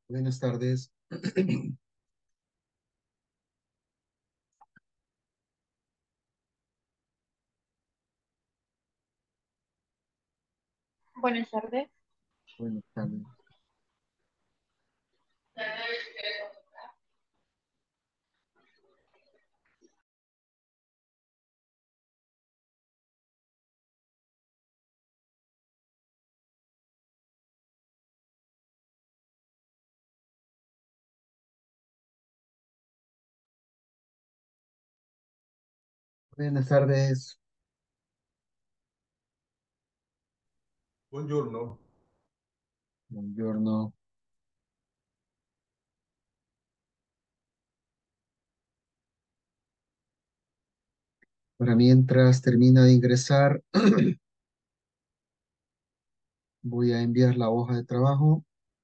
Buenas tardes. Buenas tardes. Buenas tardes. Buenas tardes. Buongiorno. Buongiorno. Para mientras termina de ingresar, voy a enviar la hoja de trabajo.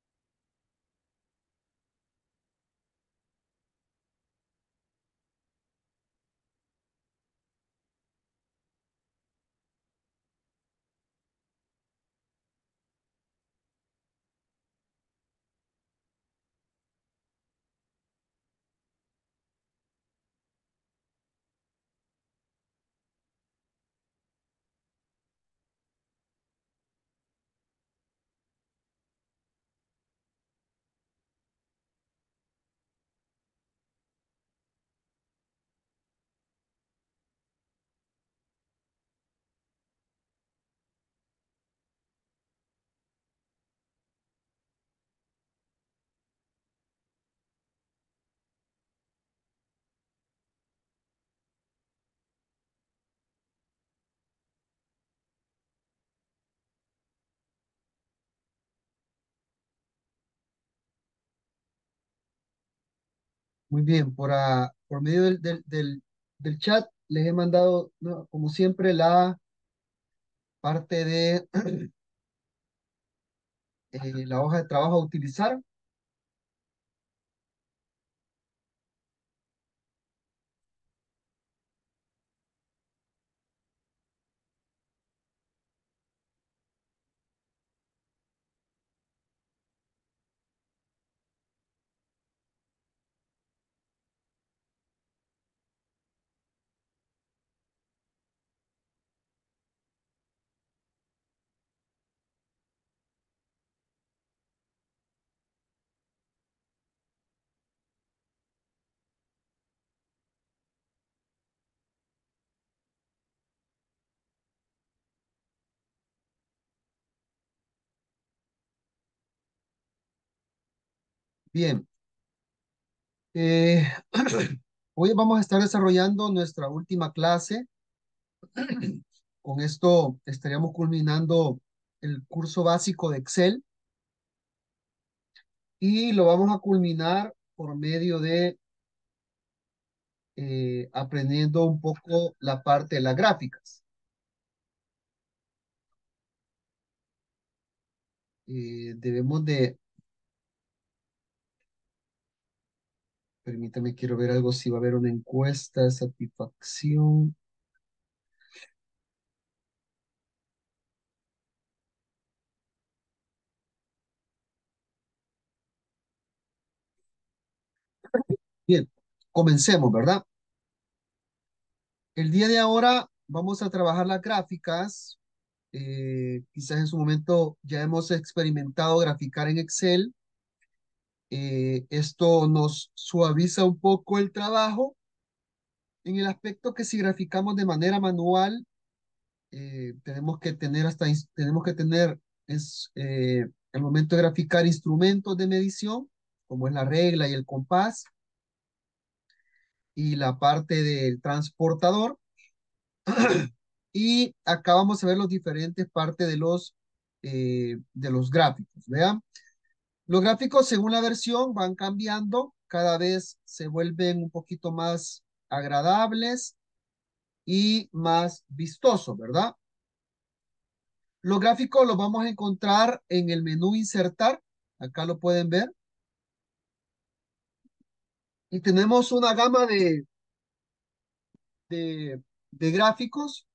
Muy bien, por medio del chat les he mandado, ¿no?, como siempre, la parte de la hoja de trabajo a utilizar. Bien. eh, Hoy vamos a estar desarrollando nuestra última clase. Con esto estaríamos culminando el curso básico de Excel. Y lo vamos a culminar por medio de aprendiendo un poco la parte de las gráficas. Debemos de, permítame, quiero ver algo, si va a haber una encuesta de satisfacción. Bien, comencemos, ¿verdad? El día de ahora vamos a trabajar las gráficas. Quizás en su momento ya hemos experimentado graficar en Excel. Esto nos suaviza un poco el trabajo en el aspecto que si graficamos de manera manual, tenemos que tener al momento de graficar instrumentos de medición, como es la regla y el compás, y la parte del transportador. Y acá vamos a ver los diferentes partes de los gráficos. Vean, los gráficos según la versión van cambiando, cada vez se vuelven un poquito más agradables y más vistosos, ¿verdad? Los gráficos los vamos a encontrar en el menú Insertar. Acá lo pueden ver. Y tenemos una gama de, de gráficos,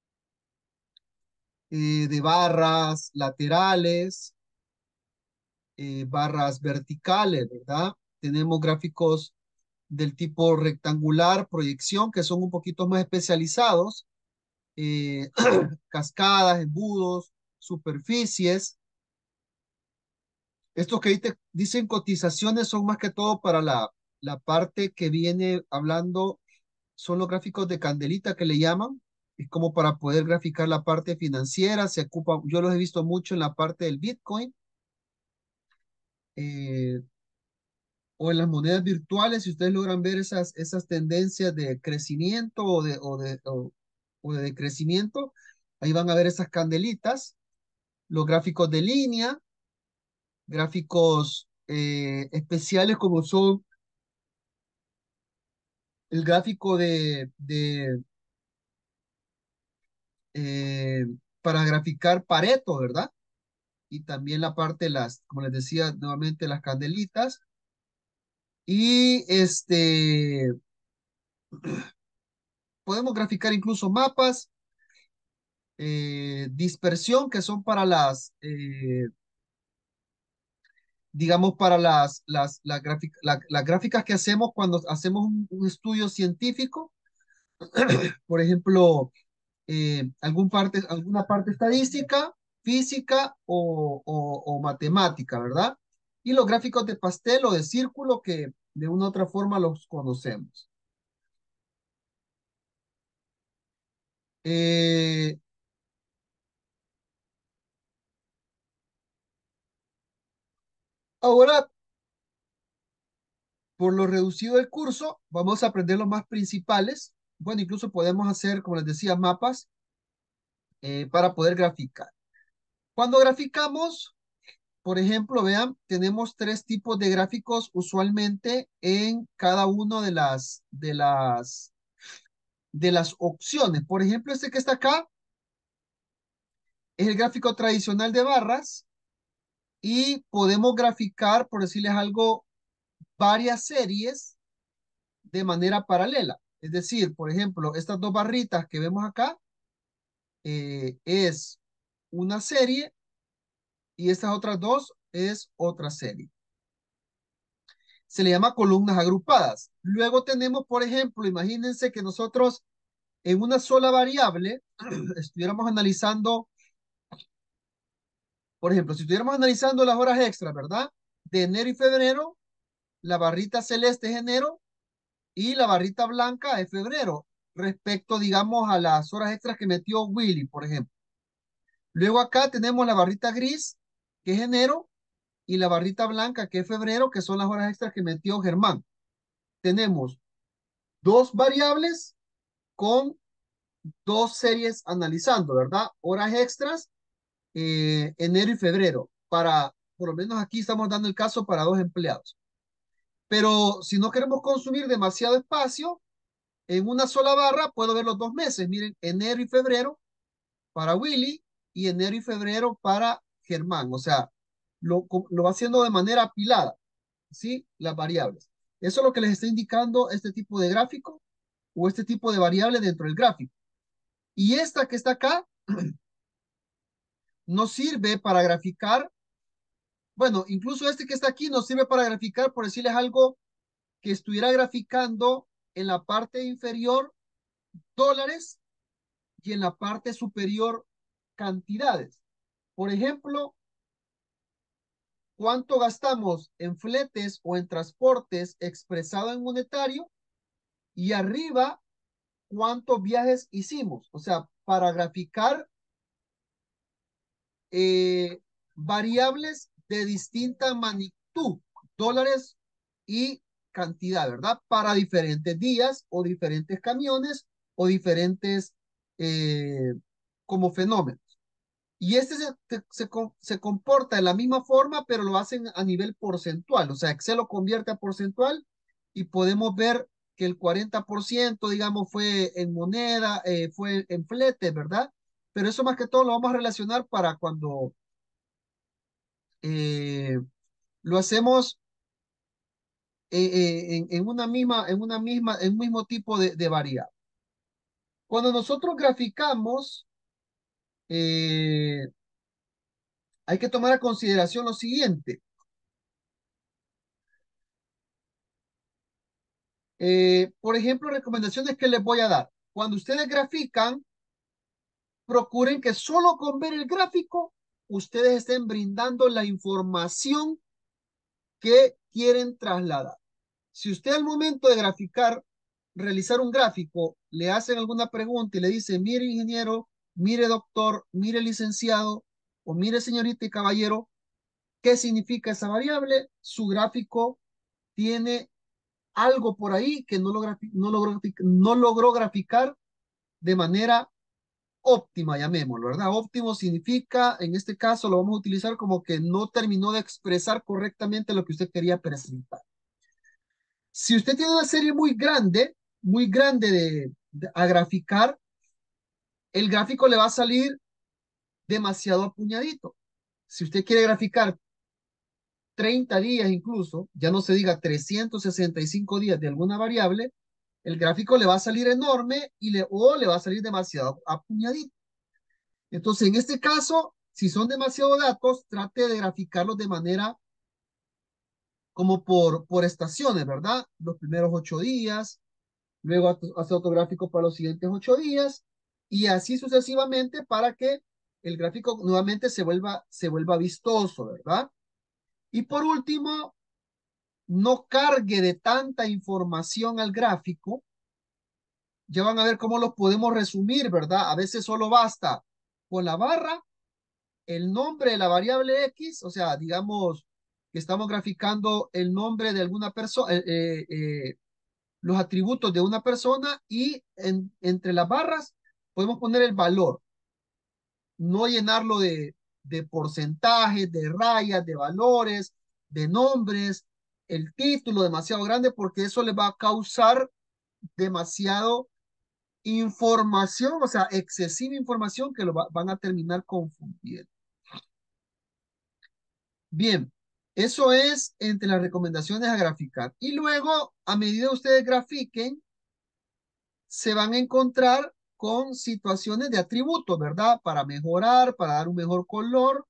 de barras laterales, barras verticales, ¿verdad? Tenemos gráficos del tipo rectangular, proyección, que son un poquito más especializados, eh, cascadas, embudos, superficies. Estos que ahí te dicen cotizaciones son más que todo para la parte que viene hablando, son los gráficos de candelita que le llaman. Es como para poder graficar la parte financiera, se ocupa, yo los he visto mucho en la parte del Bitcoin, eh, o en las monedas virtuales, si ustedes logran ver esas tendencias de crecimiento o de decrecimiento, ahí van a ver esas candelitas, los gráficos de línea, gráficos especiales como son el gráfico eh, para graficar Pareto, ¿verdad? Y también la parte de como les decía nuevamente, las candelitas. Y podemos graficar incluso mapas, dispersión, que son para digamos, para las gráficas que hacemos cuando hacemos un estudio científico, por ejemplo, alguna parte estadística, física o matemática, ¿verdad? Y los gráficos de pastel o de círculo que de una u otra forma los conocemos. Eh, Ahora, por lo reducido del curso, vamos a aprender los más principales. Bueno, incluso podemos hacer, como les decía, mapas para poder graficar. Cuando graficamos, por ejemplo, vean, tenemos tres tipos de gráficos usualmente en cada uno de las opciones. Por ejemplo, este que está acá es el gráfico tradicional de barras y podemos graficar, por decirles algo, varias series de manera paralela. Es decir, por ejemplo, estas dos barritas que vemos acá es una serie y estas otras dos es otra serie. Se le llama columnas agrupadas. Luego tenemos, por ejemplo, imagínense que nosotros en una sola variable estuviéramos analizando, por ejemplo, si estuviéramos analizando las horas extras, ¿verdad? De enero y febrero, la barrita celeste es enero y la barrita blanca es febrero, respecto, digamos, a las horas extras que metió Willy, por ejemplo. Luego acá tenemos la barrita gris, que es enero, y la barrita blanca, que es febrero, que son las horas extras que metió Germán. Tenemos dos variables con dos series analizando, ¿verdad? Horas extras, enero y febrero. Por lo menos aquí estamos dando el caso para dos empleados. Pero si no queremos consumir demasiado espacio, en una sola barra puedo ver los 2 meses. Miren, enero y febrero para Willy y enero y febrero para Germán. O sea, lo va haciendo de manera apilada, ¿sí? Las variables. Eso es lo que les está indicando este tipo de gráfico o este tipo de variable dentro del gráfico. Y esta que está acá nos sirve para graficar, bueno, incluso este que está aquí nos sirve para graficar, por decirles algo, que estuviera graficando en la parte inferior dólares y en la parte superior cantidades. Por ejemplo, cuánto gastamos en fletes o en transportes expresado en monetario y arriba cuántos viajes hicimos. O sea, para graficar eh, variables de distinta magnitud, dólares y cantidad, ¿verdad? Para diferentes días o diferentes camiones o diferentes eh, como fenómenos. Y este se comporta de la misma forma, pero lo hacen a nivel porcentual. O sea, Excel lo convierte a porcentual y podemos ver que el 40%, digamos, fue en moneda, fue en flete, ¿verdad? Pero eso más que todo lo vamos a relacionar para cuando eh, lo hacemos en un mismo tipo de variable. Cuando nosotros graficamos, eh, hay que tomar a consideración lo siguiente. Por ejemplo, recomendaciones que les voy a dar. Cuando ustedes grafican, procuren que solo con ver el gráfico, ustedes estén brindando la información que quieren trasladar. Si usted al momento de graficar, realizar un gráfico, le hacen alguna pregunta y le dice, mire ingeniero, mire doctor, mire licenciado o mire señorita y caballero, ¿qué significa esa variable? Su gráfico tiene algo por ahí que no logró graficar de manera óptima, llamémoslo, ¿verdad? Óptimo significa, en este caso lo vamos a utilizar como que no terminó de expresar correctamente lo que usted quería presentar. Si usted tiene una serie muy grande a graficar, el gráfico le va a salir demasiado apuñadito. Si usted quiere graficar 30 días incluso, ya no se diga 365 días de alguna variable, el gráfico le va a salir enorme o le va a salir demasiado apuñadito. Entonces, en este caso, si son demasiados datos, trate de graficarlos de manera como por estaciones, ¿verdad? Los primeros 8 días, luego hace otro gráfico para los siguientes 8 días y así sucesivamente para que el gráfico nuevamente se vuelva vistoso, ¿verdad? Y por último, no cargue de tanta información al gráfico. Ya van a ver cómo los podemos resumir, ¿verdad? A veces solo basta con la barra, el nombre de la variable X, o sea, digamos que estamos graficando el nombre de alguna persona, los atributos de una persona y entre las barras podemos poner el valor, no llenarlo de porcentajes, de rayas, de valores, de nombres, el título demasiado grande porque eso le va a causar demasiado información, o sea, excesiva información que van a terminar confundiendo. Bien, eso es entre las recomendaciones a graficar. Y luego, a medida que ustedes grafiquen, se van a encontrar con situaciones de atributos, ¿verdad? Para mejorar, para dar un mejor color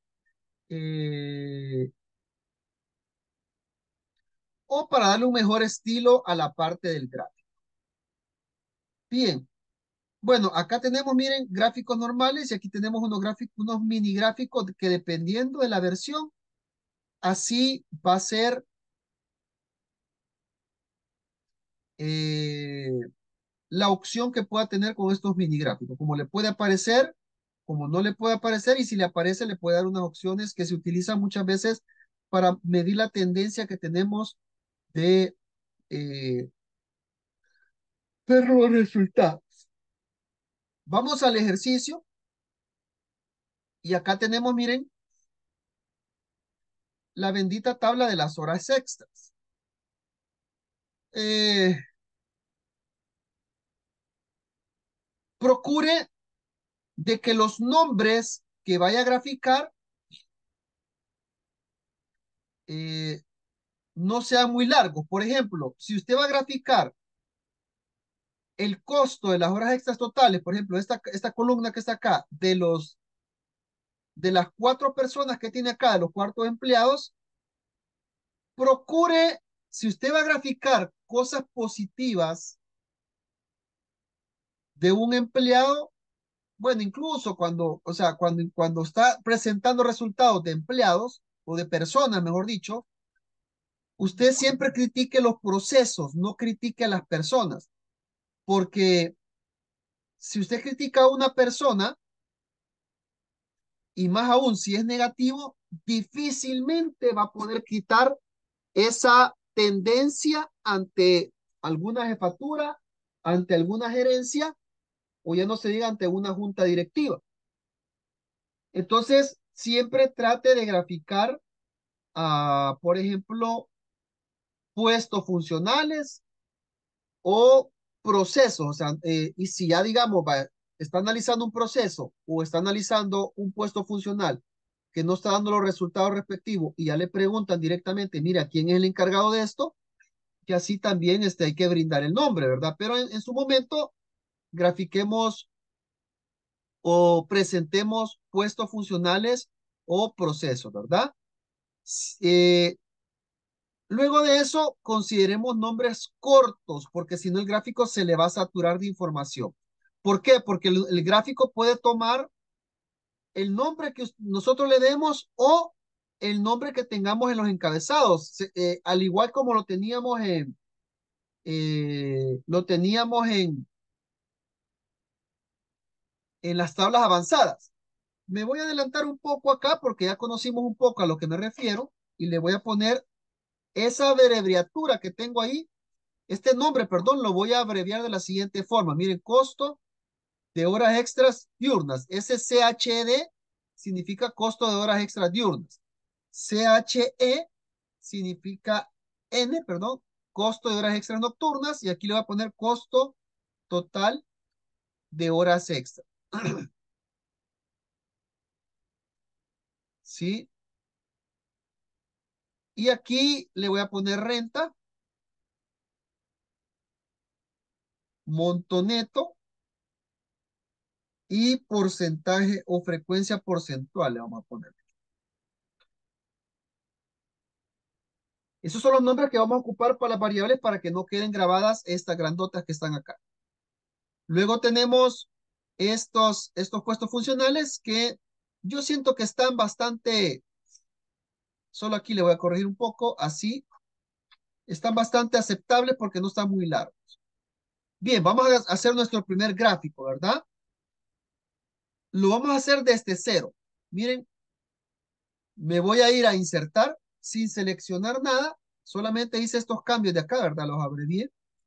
o para darle un mejor estilo a la parte del gráfico. Bien, bueno, acá tenemos, miren, gráficos normales y aquí tenemos unos mini gráficos que dependiendo de la versión, así va a ser eh, la opción que pueda tener con estos mini gráficos, como le puede aparecer, como no le puede aparecer, y si le aparece, le puede dar unas opciones que se utilizan muchas veces para medir la tendencia que tenemos de eh, ver los resultados. Vamos al ejercicio y acá tenemos, miren, la bendita tabla de las horas extras. Eh, Procure de que los nombres que vaya a graficar eh, no sean muy largos. Por ejemplo, si usted va a graficar el costo de las horas extras totales, por ejemplo, esta columna que está acá, de las 4 personas que tiene acá, de los 4 empleados, procure, si usted va a graficar cosas positivas de un empleado, bueno, incluso o sea, cuando está presentando resultados de empleados o de personas, mejor dicho, usted siempre critique los procesos, no critique a las personas, porque si usted critica a una persona, y más aún si es negativo, difícilmente va a poder quitar esa tendencia ante alguna jefatura, ante alguna gerencia, o ya no se diga ante una junta directiva. Entonces, siempre trate de graficar, por ejemplo, puestos funcionales o procesos. O sea, y si ya digamos, está analizando un proceso o está analizando un puesto funcional que no está dando los resultados respectivos y ya le preguntan directamente, mira, ¿quién es el encargado de esto? Que así también hay que brindar el nombre, ¿verdad? Pero en su momento grafiquemos o presentemos puestos funcionales o procesos, ¿verdad? Eh, Luego de eso, consideremos nombres cortos, porque si no el gráfico se le va a saturar de información. ¿Por qué? Porque el gráfico puede tomar el nombre que nosotros le demos o el nombre que tengamos en los encabezados, al igual como lo teníamos en las tablas avanzadas. Me voy a adelantar un poco acá porque ya conocimos un poco a lo que me refiero y le voy a poner esa abreviatura que tengo ahí. Este nombre, perdón, lo voy a abreviar de la siguiente forma. Miren, costo de horas extras diurnas. SCHD significa costo de horas extras diurnas. CHE significa N, perdón, costo de horas extras nocturnas. Y aquí le voy a poner costo total de horas extras. ¿Sí? Y aquí le voy a poner renta, monto neto y porcentaje o frecuencia porcentual le vamos a poner. Esos son los nombres que vamos a ocupar para las variables para que no queden grabadas estas grandotas que están acá. Luego tenemos estos puestos funcionales que yo siento que están bastante, solo aquí le voy a corregir un poco, así, están bastante aceptables porque no están muy largos. Bien, vamos a hacer nuestro primer gráfico, ¿verdad? Lo vamos a hacer desde cero. Miren, me voy a ir a insertar sin seleccionar nada, solamente hice estos cambios de acá, ¿verdad? Los abrevié.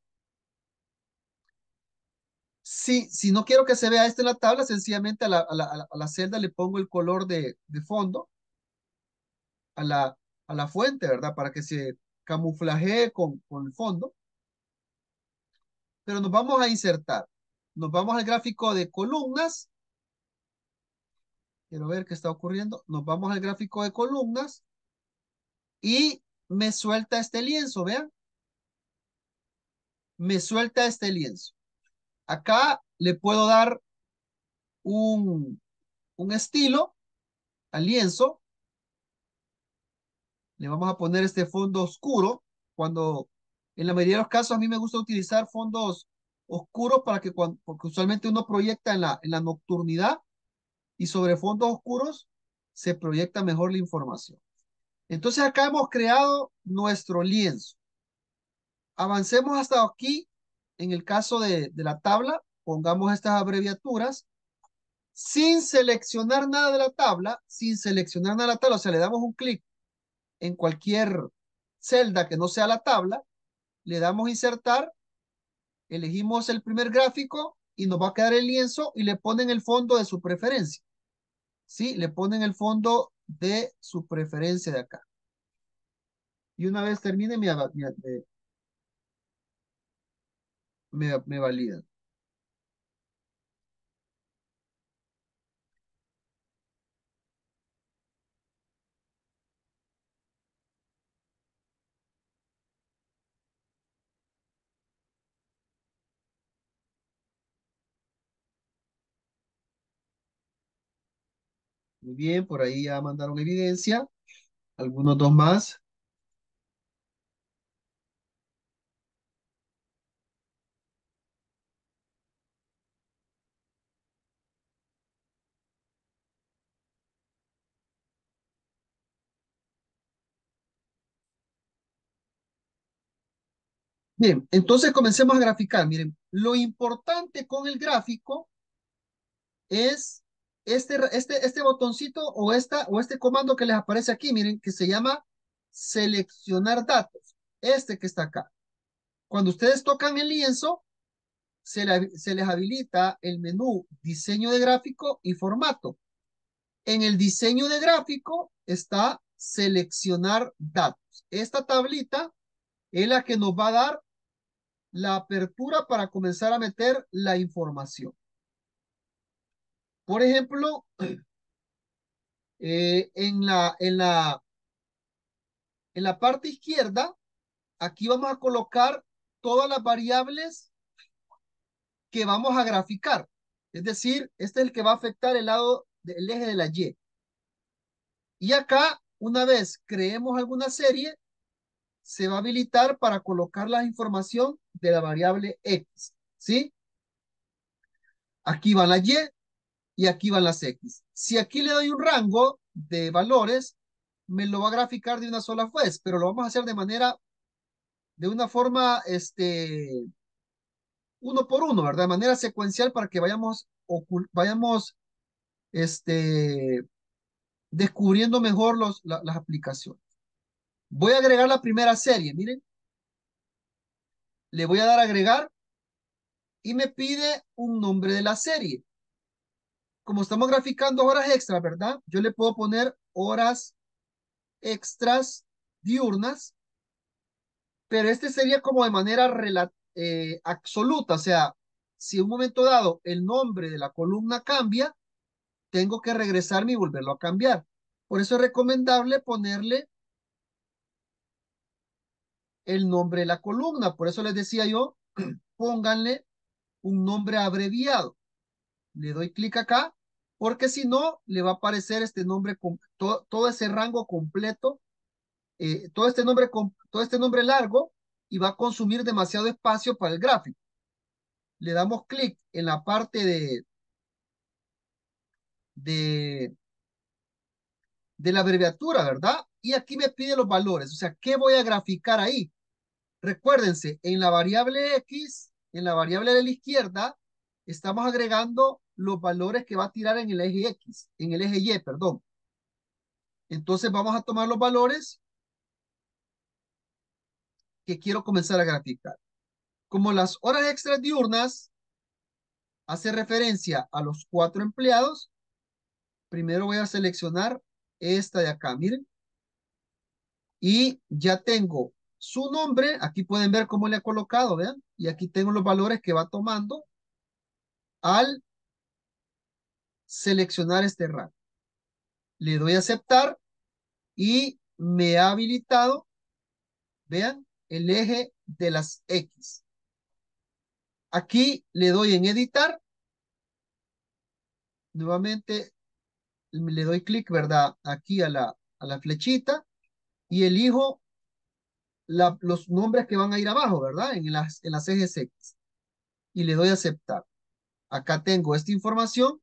Si no quiero que se vea esto en la tabla, sencillamente a la celda le pongo el color de fondo a la fuente, ¿verdad? Para que se camuflajee con el fondo. Pero nos vamos a insertar. Nos vamos al gráfico de columnas. Quiero ver qué está ocurriendo. Nos vamos al gráfico de columnas y me suelta este lienzo, vean. Me suelta este lienzo. Acá le puedo dar un estilo al lienzo. Le vamos a poner este fondo oscuro. Cuando, en la mayoría de los casos, a mí me gusta utilizar fondos oscuros porque usualmente uno proyecta en la nocturnidad y sobre fondos oscuros se proyecta mejor la información. Entonces acá hemos creado nuestro lienzo. Avancemos hasta aquí. En el caso de la tabla, pongamos estas abreviaturas sin seleccionar nada de la tabla, sin seleccionar nada de la tabla, o sea, le damos un clic en cualquier celda que no sea la tabla, le damos insertar, elegimos el primer gráfico y nos va a quedar el lienzo y le ponen el fondo de su preferencia. ¿Sí? Le ponen el fondo de su preferencia de acá. Y una vez termine, me validan. Muy bien, por ahí ya mandaron evidencia. Algunos dos más. Bien, entonces comencemos a graficar. Miren, lo importante con el gráfico es este botoncito o este comando que les aparece aquí, miren, que se llama seleccionar datos. Este que está acá. Cuando ustedes tocan el lienzo, se les habilita el menú diseño de gráfico y formato. En el diseño de gráfico está seleccionar datos. Esta tablita es la que nos va a dar la apertura para comenzar a meter la información. Por ejemplo, en la parte izquierda, aquí vamos a colocar todas las variables que vamos a graficar. Es decir, este es el que va a afectar el lado del eje de la Y. Y acá, una vez creemos alguna serie, se va a habilitar para colocar la información de la variable X, ¿sí? Aquí van las Y y aquí van las X. Si aquí le doy un rango de valores, me lo va a graficar de una sola vez, pero lo vamos a hacer de una forma, uno por uno, ¿verdad? De manera secuencial para que vayamos, este, descubriendo mejor las aplicaciones. Voy a agregar la primera serie, miren, le voy a dar a agregar y me pide un nombre de la serie. Como estamos graficando horas extras, ¿verdad? Yo le puedo poner horas extras diurnas, pero este sería como de manera absoluta, o sea, si en un momento dado el nombre de la columna cambia, tengo que regresarme y volverlo a cambiar. Por eso es recomendable ponerle el nombre de la columna. Por eso les decía yo, pónganle un nombre abreviado. Le doy clic acá, porque si no, le va a aparecer este nombre, todo ese rango completo, todo este nombre largo, y va a consumir demasiado espacio para el gráfico. Le damos clic en la parte de, de la abreviatura, ¿verdad? Y aquí me pide los valores, o sea, ¿qué voy a graficar ahí? Recuérdense, en la variable X, en la variable de la izquierda, estamos agregando los valores que va a tirar en el eje X, en el eje Y, perdón. Entonces vamos a tomar los valores que quiero comenzar a graficar. Como las horas extras diurnas hace referencia a los 4 empleados, primero voy a seleccionar esta de acá, miren, y ya tengo su nombre, aquí pueden ver cómo le ha colocado, vean, y aquí tengo los valores que va tomando al seleccionar este rango. Le doy a aceptar y me ha habilitado, vean, el eje de las X. Aquí le doy en editar, nuevamente le doy clic, ¿verdad? Aquí a la flechita y elijo los nombres que van a ir abajo, ¿verdad? En las ejes X. Y le doy a aceptar. Acá tengo esta información,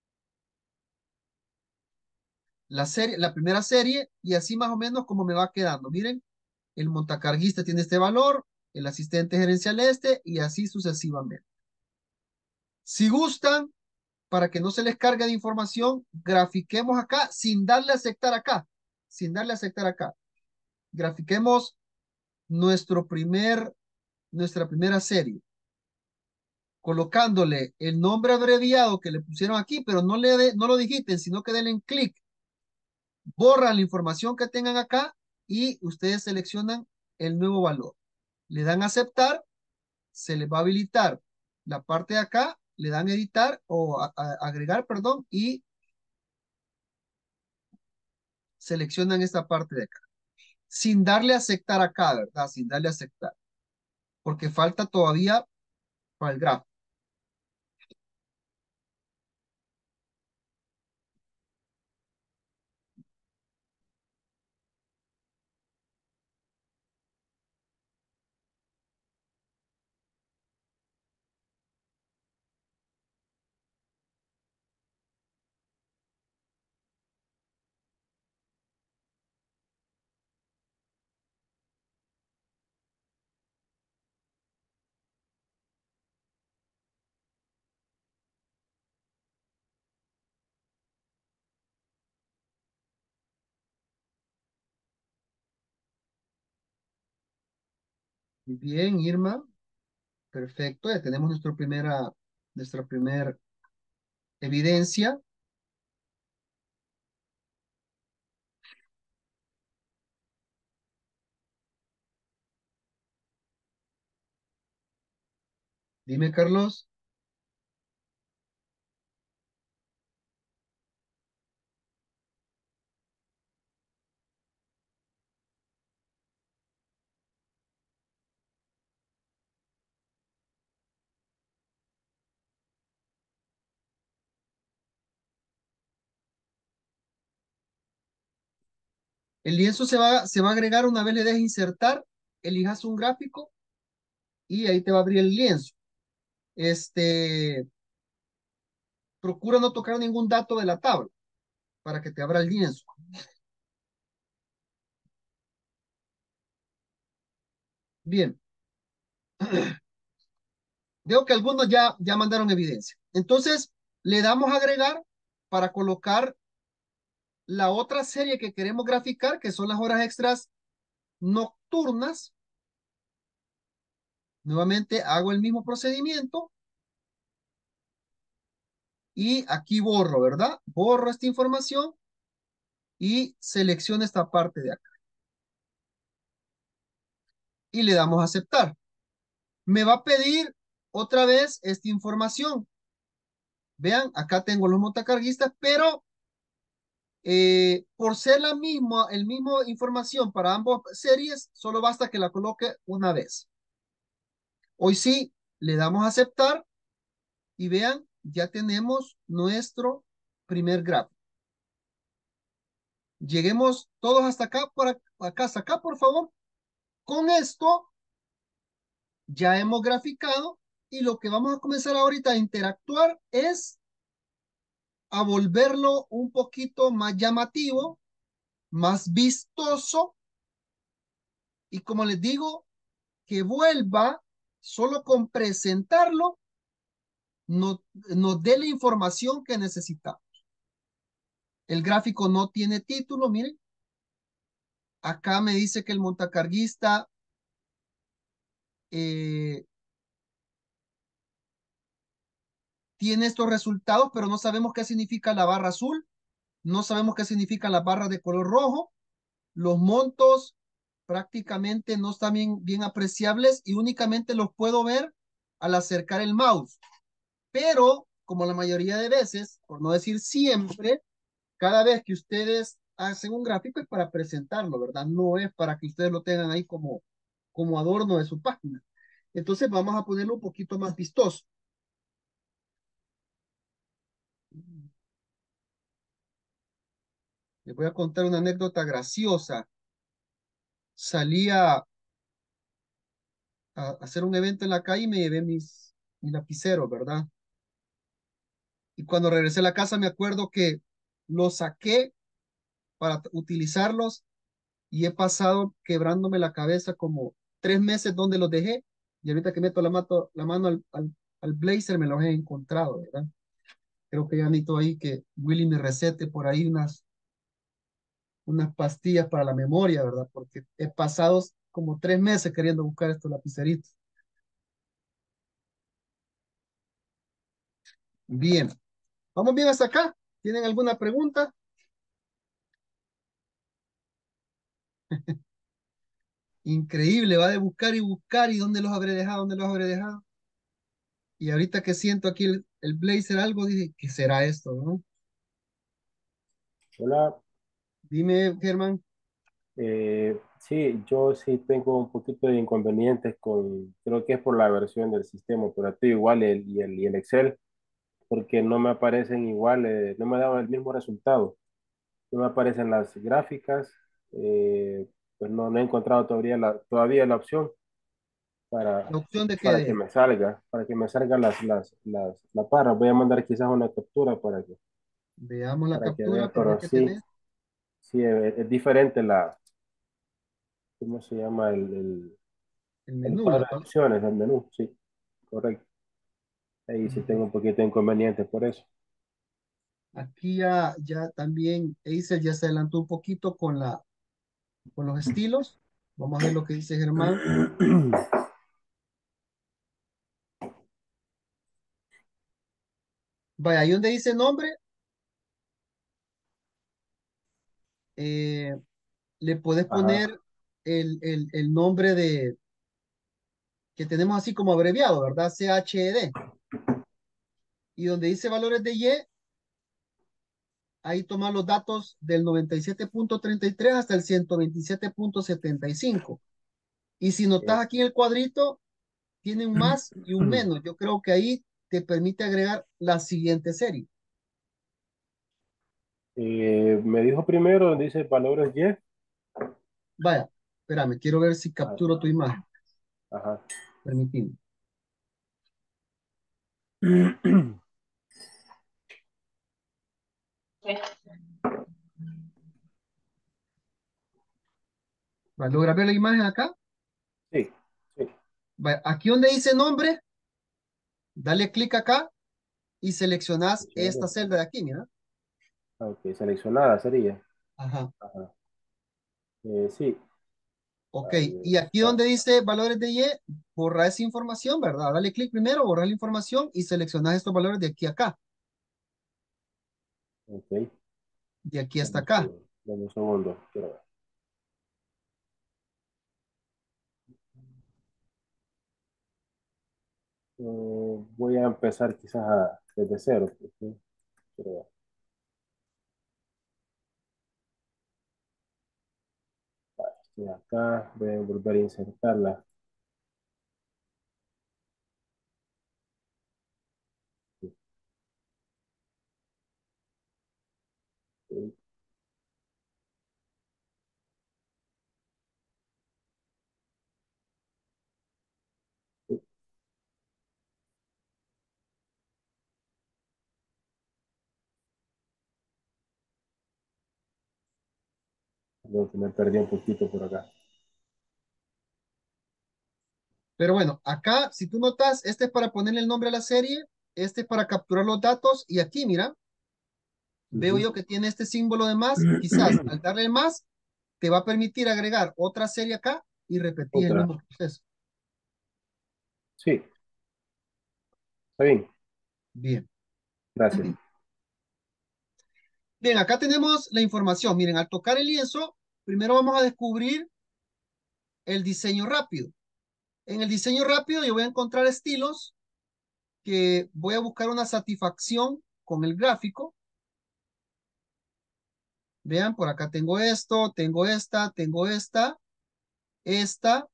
la primera serie, y así más o menos como me va quedando. Miren, el montacarguista tiene este valor, el asistente gerencial este, y así sucesivamente. Si gustan, para que no se les cargue de información, grafiquemos acá sin darle a aceptar acá, sin darle a aceptar acá. Grafiquemos nuestro primer, nuestra primera serie, colocándole el nombre abreviado que le pusieron aquí, pero no lo digiten, sino que denle clic, borran la información que tengan acá y ustedes seleccionan el nuevo valor. Le dan a aceptar, se les va a habilitar la parte de acá, le dan editar o agregar, perdón, y seleccionan esta parte de acá. Sin darle a aceptar acá, ¿verdad? Sin darle a aceptar, porque falta todavía para el gráfico. Muy bien, Irma, perfecto, ya tenemos nuestra primera evidencia. Dime, Carlos. El lienzo se va a agregar una vez le deje insertar elijas un gráfico y ahí te va a abrir el lienzo. Este, procura no tocar ningún dato de la tabla para que te abra el lienzo. Bien, veo que algunos ya mandaron evidencia. Entonces, le damos a agregar para colocar la otra serie que queremos graficar, que son las horas extras nocturnas. Nuevamente hago el mismo procedimiento y aquí borro, ¿verdad? Borro esta información y selecciono esta parte de acá y le damos a aceptar. Me va a pedir otra vez esta información. Vean, acá tengo los montacarguistas, pero por ser el mismo información para ambas series, solo basta que la coloque una vez. Hoy sí, le damos a aceptar y vean, ya tenemos nuestro primer gráfico. Lleguemos todos hasta acá, hasta acá, por favor. Con esto ya hemos graficado y lo que vamos a comenzar ahorita a interactuar es a volverlo un poquito más llamativo, más vistoso y como les digo, que vuelva solo con presentarlo, nos dé la información que necesitamos. El gráfico no tiene título, miren. Acá me dice que el montacarguista eh, tiene estos resultados, pero no sabemos qué significa la barra azul, no sabemos qué significa la barra de color rojo. Los montos prácticamente no están bien apreciables y únicamente los puedo ver al acercar el mouse. Pero, como la mayoría de veces, por no decir siempre, cada vez que ustedes hacen un gráfico es para presentarlo, ¿verdad? No es para que ustedes lo tengan ahí como adorno de su página. Entonces vamos a ponerlo un poquito más vistoso. Les voy a contar una anécdota graciosa. Salí a hacer un evento en la calle y me llevé mis lapiceros, ¿verdad? Y cuando regresé a la casa me acuerdo que los saqué para utilizarlos y he pasado quebrándome la cabeza como 3 meses donde los dejé y ahorita que meto la mano al blazer me los he encontrado, ¿verdad? Creo que ya necesito ahí que Willy me recete por ahí unas pastillas para la memoria, ¿verdad? Porque he pasado como 3 meses queriendo buscar estos lapiceritos. Bien, vamos bien hasta acá. ¿Tienen alguna pregunta? Increíble, va de buscar y buscar y dónde los habré dejado, dónde los habré dejado. Y ahorita que siento aquí el blazer algo, dije, ¿qué será esto, no? Hola, Dime, Germán. sí, yo sí tengo un poquito de inconvenientes creo que es por la versión del sistema operativo igual y el Excel, porque no me aparecen igual, no me daban el mismo resultado, no me aparecen las gráficas, pues no he encontrado todavía la opción ¿La opción de para que qué? para que me salgan las barras. Voy a mandar quizás una captura Veamos la para que captura vean, para ver pero qué sí, tenés. sí, es diferente ¿cómo se llama? El El menú, cuadro la de palabra. opciones del menú, sí, correcto. Ahí sí tengo un poquito de inconveniente por eso. Aquí ya también Acer ya se adelantó un poquito con los estilos. Vamos a ver lo que dice Germán. Vaya, ahí donde dice nombre, eh, le puedes Ajá. poner el nombre que tenemos así como abreviado, ¿verdad? CHED. Y donde dice valores de Y, ahí toma los datos del 97.33 hasta el 127.75. Y si notas Eh, aquí en el cuadrito, tiene un más y un menos. Yo creo que ahí te permite agregar la siguiente serie. me dijo primero, dice valores Y. Vaya, Espérame, quiero ver si Ah, capturo tu imagen. ajá. Permíteme. ¿Logra ver la imagen acá? Sí, sí. Aquí donde dice nombre, dale clic acá y seleccionas esta Chévere. celda de aquí, mira. Ah, ok, seleccionada sería. Ajá. Ajá. Sí, Ok, ahí y aquí está. donde dice valores de Y, borra esa información, ¿verdad? Dale clic primero, borrar la información y seleccionas estos valores de aquí a acá, Ok, de aquí hasta acá. dame un segundo. Quiero ver. Voy a empezar quizás desde cero. Porque quiero ver. Estoy acá, voy a volver a insertarla. Ok, creo que me perdí un poquito por acá. Pero bueno, acá, si tú notas, este es para ponerle el nombre a la serie, este es para capturar los datos, y aquí, mira, veo Ujú. yo que tiene este símbolo de más, quizás al darle el más, te va a permitir agregar otra serie acá y repetir el Otra. mismo proceso. Sí, está bien. Bien. Gracias. Bien, acá tenemos la información. Miren, al tocar el lienzo, primero vamos a descubrir el diseño rápido. En el diseño rápido yo voy a encontrar estilos que voy a buscar una satisfacción con el gráfico. Vean, por acá tengo esto, tengo esta,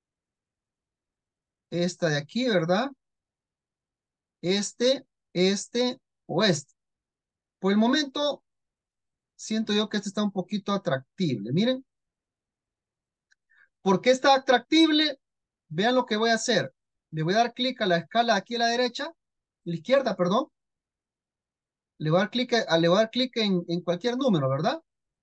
esta de aquí, ¿verdad? Este, o este. Por el momento, siento yo que este está un poquito atractible. Miren, ¿por qué está atractible? Vean lo que voy a hacer. Le voy a dar clic a la escala aquí a la derecha, a la izquierda, perdón. Le voy a dar clic, le voy a dar clic en cualquier número, ¿verdad?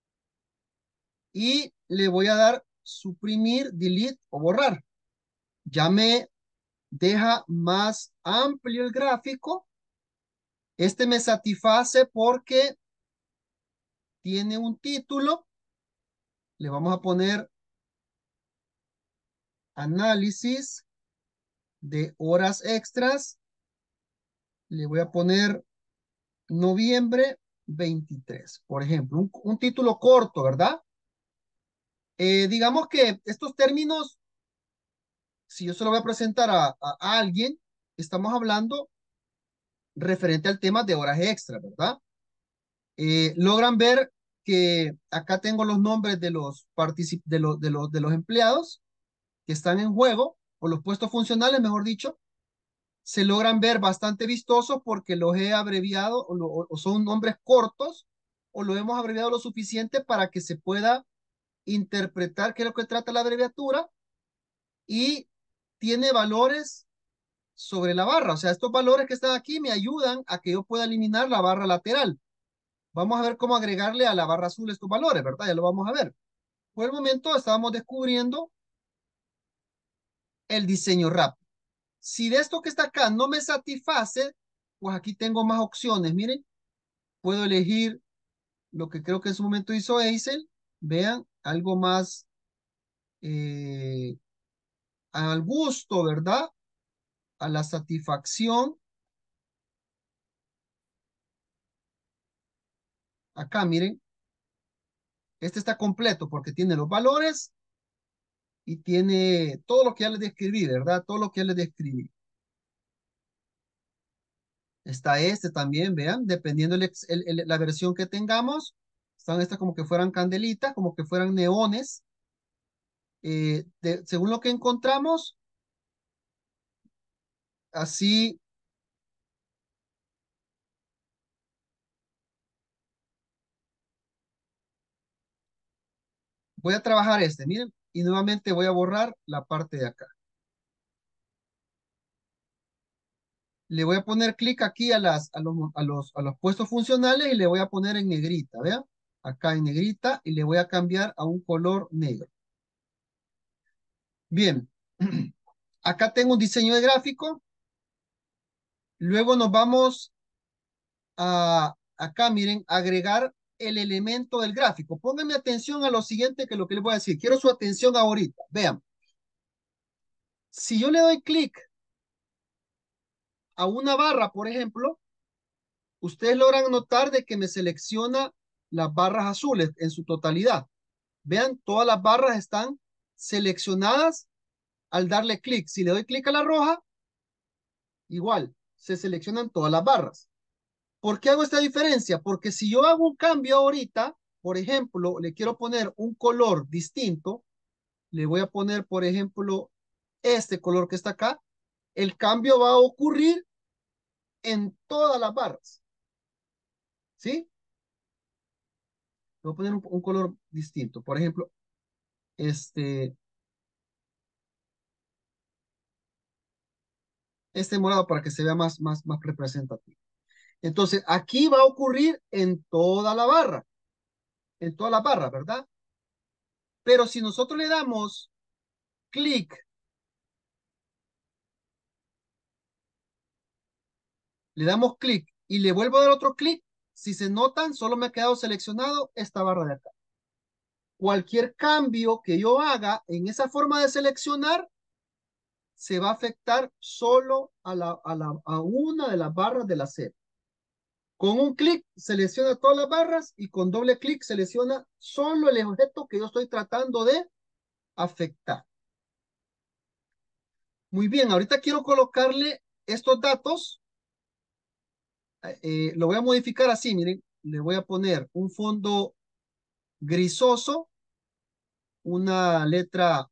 Y le voy a dar suprimir, delete o borrar. Ya me deja más amplio el gráfico. Este me satisface porque tiene un título. Le vamos a poner análisis de horas extras. Le voy a poner noviembre 23, por ejemplo, un título corto, ¿verdad? Digamos que estos términos, si yo se lo voy a presentar a alguien, estamos hablando referente al tema de horas extras, ¿verdad? Logran ver que acá tengo los nombres de los, de los empleados que están en juego, o los puestos funcionales, mejor dicho, se logran ver bastante vistosos porque los he abreviado o son nombres cortos o lo hemos abreviado lo suficiente para que se pueda interpretar qué es lo que trata la abreviatura y tiene valores sobre la barra. O sea, estos valores que están aquí me ayudan a que yo pueda eliminar la barra lateral. Vamos a ver cómo agregarle a la barra azul estos valores, ¿verdad? Ya lo vamos a ver. Por el momento estábamos descubriendo el diseño rápido. Si de esto que está acá no me satisface, pues aquí tengo más opciones. Miren, puedo elegir lo que creo que en su momento hizo Excel. Vean, algo más eh, al gusto, ¿verdad? A la satisfacción. Acá, miren, este está completo porque tiene los valores y tiene todo lo que ya les describí, ¿verdad? Todo lo que ya les describí. Está este también, vean, dependiendo la versión que tengamos. Están estas como que fueran candelitas, como que fueran neones. Según lo que encontramos, así voy a trabajar este. Miren, y nuevamente voy a borrar la parte de acá. Le voy a poner clic aquí a los puestos funcionales y le voy a poner en negrita, ¿vean? Acá en negrita y le voy a cambiar a un color negro. Bien, acá tengo un diseño de gráfico. Luego nos vamos a, acá, miren, agregar el elemento del gráfico. Pónganme atención a lo siguiente que lo que les voy a decir. Quiero su atención ahorita. Vean, si yo le doy clic a una barra, por ejemplo, ustedes logran notar de que me selecciona las barras azules en su totalidad. Vean, todas las barras están seleccionadas al darle clic. Si le doy clic a la roja, igual, se seleccionan todas las barras. ¿Por qué hago esta diferencia? Porque si yo hago un cambio ahorita, por ejemplo, le quiero poner un color distinto, le voy a poner, por ejemplo, este color que está acá, el cambio va a ocurrir en todas las barras. ¿Sí? Le voy a poner un color distinto. Por ejemplo, este, este morado para que se vea más representativo. Entonces, aquí va a ocurrir en toda la barra, ¿verdad? Pero si nosotros le damos clic, y le vuelvo a dar otro clic, si se notan, solo me ha quedado seleccionado esta barra de acá. Cualquier cambio que yo haga en esa forma de seleccionar se va a afectar solo a una de las barras de la serie. Con un clic selecciona todas las barras y con doble clic selecciona solo el objeto que yo estoy tratando de afectar. Muy bien, ahorita quiero colocarle estos datos. Lo voy a modificar así, miren. Le voy a poner un fondo grisoso, una letra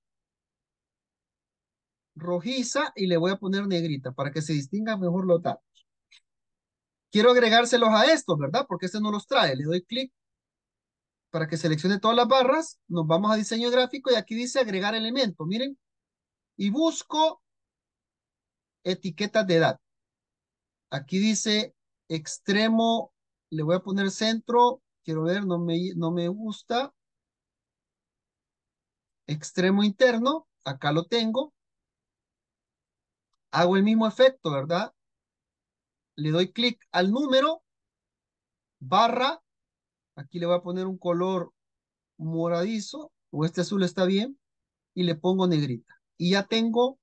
rojiza y le voy a poner negrita para que se distingan mejor los datos. Quiero agregárselos a estos, ¿verdad? Porque este no los trae. Le doy clic para que seleccione todas las barras. Nos vamos a diseño gráfico y aquí dice agregar elemento. Miren, y busco etiquetas de edad. Aquí dice extremo, le voy a poner centro. Quiero ver, no me gusta. Extremo interno, acá lo tengo. Hago el mismo efecto, ¿verdad? Le doy clic al número, barra. Aquí le voy a poner un color moradizo, o este azul está bien, y le pongo negrita. Y ya tengo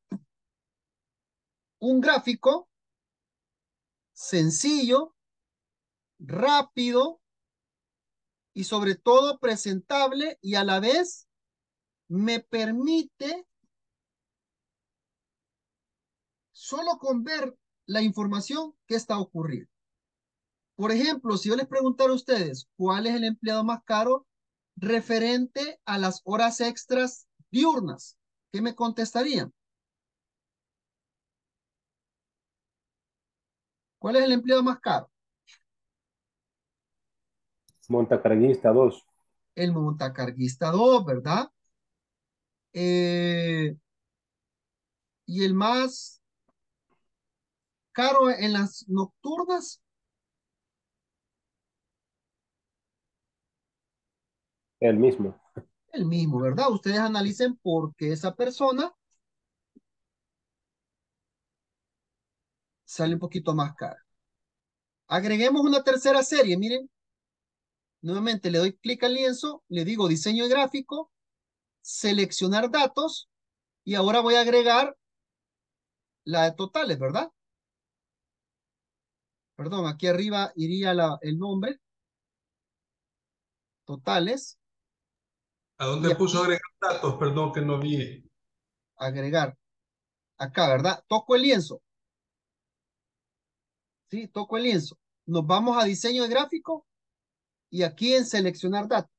un gráfico sencillo, rápido y sobre todo presentable y a la vez me permite, solo con ver la información, que está ocurriendo. Por ejemplo, si yo les preguntara a ustedes cuál es el empleado más caro referente a las horas extras diurnas, ¿qué me contestarían? ¿Cuál es el empleado más caro? Montacarguista 2. El montacarguista 2, ¿verdad? Eh, y el más caro en las nocturnas, El mismo. el mismo, ¿verdad? Ustedes analicen por qué esa persona sale un poquito más cara. Agreguemos una tercera serie, miren. Nuevamente le doy clic al lienzo, le digo diseño de gráfico, seleccionar datos y ahora voy a agregar la de totales, ¿verdad? Perdón, aquí arriba iría el nombre, totales, ¿A y dónde puso aquí agregar datos? Perdón que no vi. agregar, acá, ¿verdad? Toco el lienzo, ¿sí? Toco el lienzo. Nos vamos a diseño de gráfico y aquí en seleccionar datos.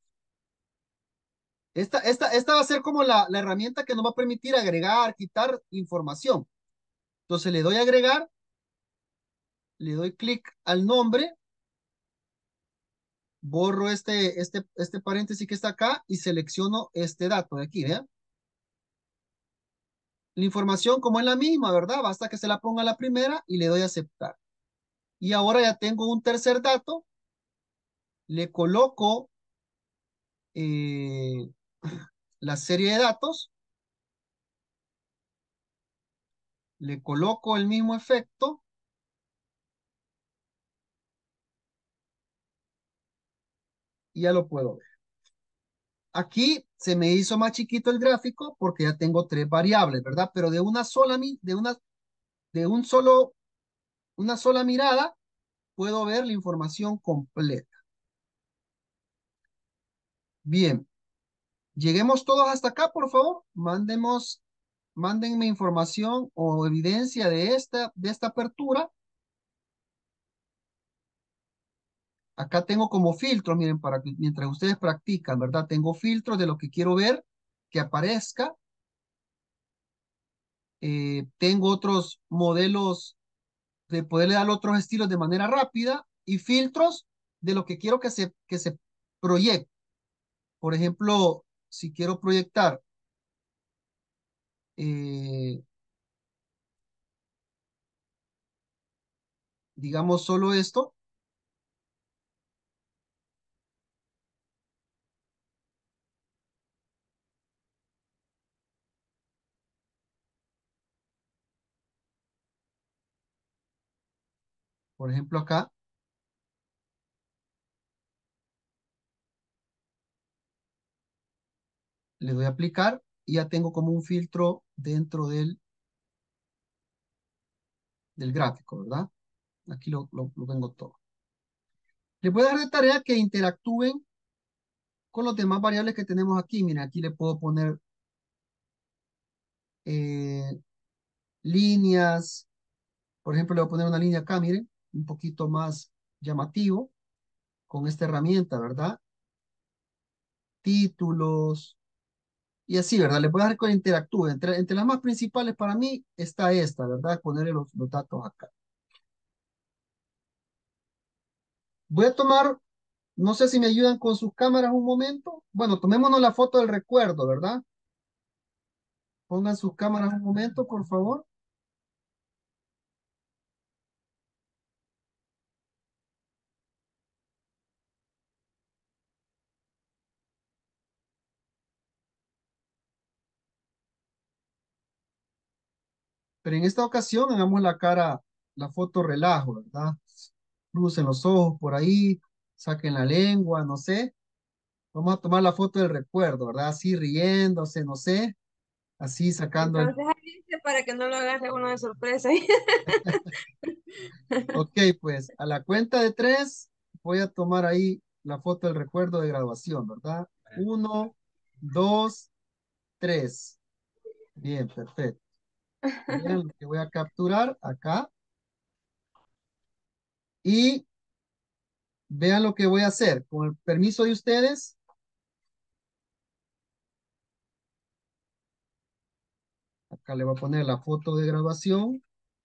Esta va a ser como la herramienta que nos va a permitir agregar, quitar información. Entonces le doy a agregar, le doy clic al nombre, borro este paréntesis que está acá y selecciono este dato de aquí, ¿vean? La información como es la misma, ¿verdad? Basta que se la ponga a la primera y le doy a aceptar. Y ahora ya tengo un tercer dato, le coloco eh, la serie de datos, le coloco el mismo efecto y ya lo puedo ver. Aquí se me hizo más chiquito el gráfico porque ya tengo tres variables, ¿verdad? Pero de una sola, de una sola mirada puedo ver la información completa. Bien, lleguemos todos hasta acá, por favor. Mándenme información o evidencia de esta apertura. Acá tengo como filtros, miren, para que mientras ustedes practican, ¿verdad? Tengo filtros de lo que quiero ver que aparezca. Tengo otros modelos de poderle dar otros estilos de manera rápida y filtros de lo que quiero que se proyecte. Por ejemplo, si quiero proyectar eh, digamos solo esto, por ejemplo acá, le doy a aplicar y ya tengo como un filtro dentro del gráfico, ¿verdad? Aquí lo tengo todo. Les voy a dar de tarea que interactúen con los demás variables que tenemos aquí. Miren, aquí le puedo poner eh, líneas. Por ejemplo, le voy a poner una línea acá, miren, un poquito más llamativo con esta herramienta, ¿verdad? Títulos y así, ¿verdad? Les voy a dar que interactúen. Entre las más principales para mí está esta, ¿verdad? Ponerle los datos acá. Voy a tomar, no sé si me ayudan con sus cámaras un momento. Bueno, tomémonos la foto del recuerdo, ¿verdad? Pongan sus cámaras un momento, por favor. Pero en esta ocasión hagamos la cara, la foto relajo, ¿verdad? Crucen los ojos por ahí, saquen la lengua, no sé. Vamos a tomar la foto del recuerdo, ¿verdad? Así riéndose, no sé. Así sacando el... Entonces ahí dice para que no lo agarre uno de sorpresa. Ok, pues a la cuenta de tres voy a tomar ahí la foto del recuerdo de graduación, ¿verdad? Uno, dos, tres. Bien, perfecto. Vean lo que voy a capturar acá y vean lo que voy a hacer. Con el permiso de ustedes, acá le voy a poner la foto de graduación.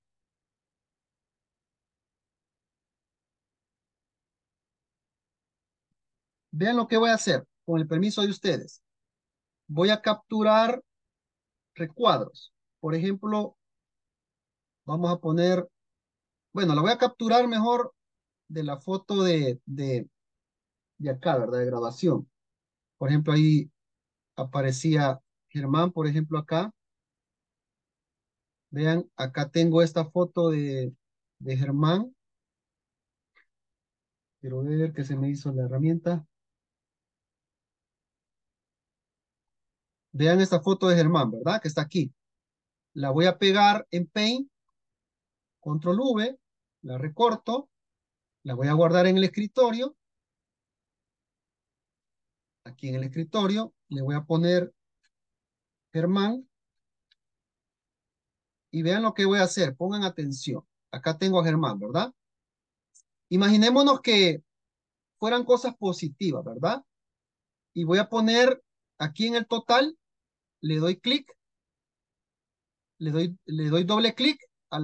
Vean lo que voy a hacer con el permiso de ustedes. Voy a capturar recuadros. Por ejemplo, vamos a poner, bueno, la voy a capturar mejor de la foto de acá, ¿verdad? De graduación. Por ejemplo, ahí aparecía Germán, por ejemplo, acá. Vean, acá tengo esta foto de Germán. Quiero ver qué se me hizo la herramienta. Vean esta foto de Germán, ¿verdad? Que está aquí. La voy a pegar en Paint, Control V, la recorto, la voy a guardar en el escritorio. Aquí en el escritorio le voy a poner Germán y vean lo que voy a hacer. Pongan atención. Acá tengo a Germán, ¿verdad? Imaginémonos que fueran cosas positivas, ¿verdad? Y voy a poner aquí en el total, le doy clic, le doy doble clic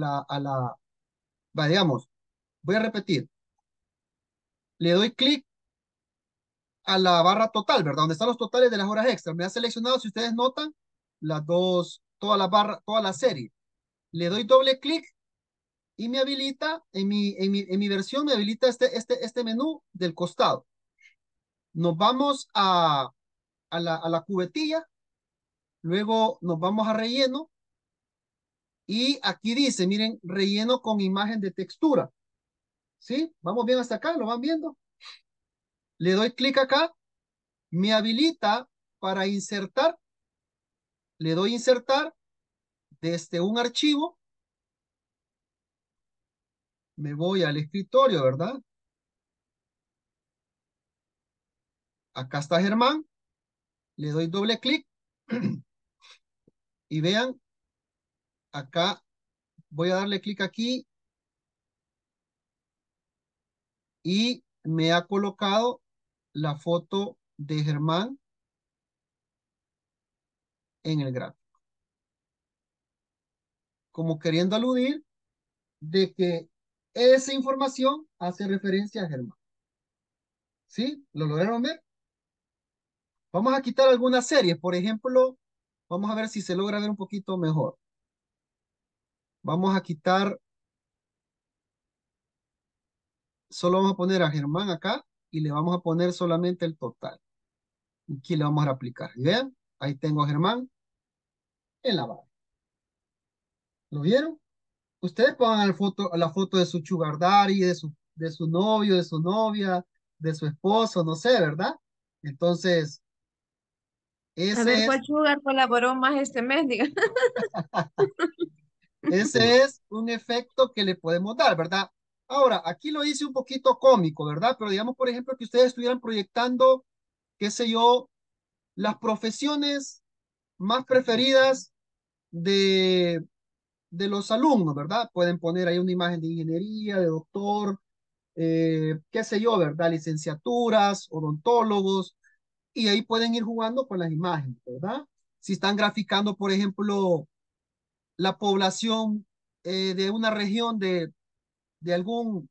digamos, voy a repetir, le doy clic a la barra total, ¿verdad? Donde están los totales de las horas extras. Me ha seleccionado, si ustedes notan, las dos toda la barra, toda la serie. Le doy doble clic y me habilita, en mi versión me habilita este menú del costado. Nos vamos a la cubetilla, luego nos vamos a relleno y aquí dice, miren, relleno con imagen de textura. ¿Sí? ¿Vamos bien hasta acá? ¿Lo van viendo? Le doy clic acá, me habilita para insertar, le doy insertar desde un archivo, me voy al escritorio, ¿verdad? Acá está Germán, le doy doble clic y vean, acá voy a darle clic aquí y me ha colocado la foto de Germán en el gráfico, como queriendo aludir de que esa información hace referencia a Germán. ¿Sí? ¿Lo lograron ver? Vamos a quitar algunas series, por ejemplo, vamos a ver si se logra ver un poquito mejor. Vamos a quitar, solo vamos a poner a Germán acá y le vamos a poner solamente el total. Aquí le vamos a aplicar. ¿Y vean? Ahí tengo a Germán en la barra. ¿Lo vieron? Ustedes pongan la foto de su sugar daddy, de su novio, de su novia, de su esposo, no sé, ¿verdad? Entonces, A ver ese cuál es, sugar colaboró más este mes, diga. ese es un efecto que le podemos dar, ¿verdad? Ahora, aquí lo hice un poquito cómico, ¿verdad? Pero digamos, por ejemplo, que ustedes estuvieran proyectando, qué sé yo, las profesiones más preferidas de, de los alumnos, ¿verdad? Pueden poner ahí una imagen de ingeniería, de doctor, qué sé yo, ¿verdad? Licenciaturas, odontólogos, y ahí pueden ir jugando con las imágenes, ¿verdad? Si están graficando, por ejemplo, la población de una región de algún,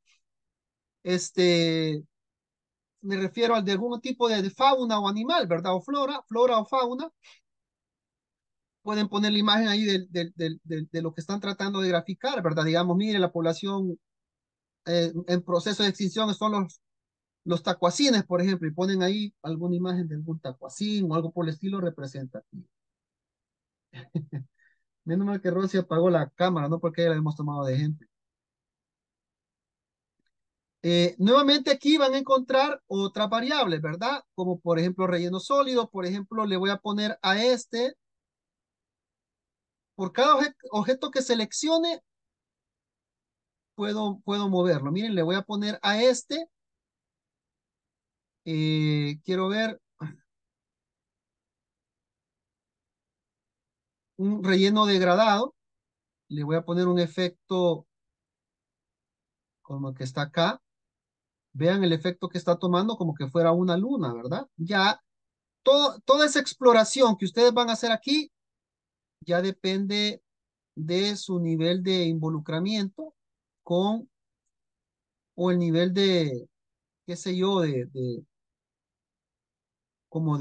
este, me refiero al de algún tipo de fauna o animal, ¿verdad? O flora o fauna, pueden poner la imagen ahí de lo que están tratando de graficar, ¿verdad? Digamos, mire, la población en proceso de extinción son los tacuacines, por ejemplo, y ponen ahí alguna imagen de algún tacuacín o algo por el estilo representativo. Menos mal que Rosy apagó la cámara, no porque ya la hemos tomado de ejemplo. Nuevamente aquí van a encontrar otras variables, ¿verdad? Como por ejemplo relleno sólido, por ejemplo, le voy a poner a este, por cada objeto que seleccione, puedo moverlo. Miren, le voy a poner a este, quiero ver un relleno degradado, le voy a poner un efecto como que está acá. Vean el efecto que está tomando como que fuera una luna, ¿verdad? Ya toda esa exploración que ustedes van a hacer aquí ya depende de su nivel de involucramiento con, o el nivel de, qué sé yo, como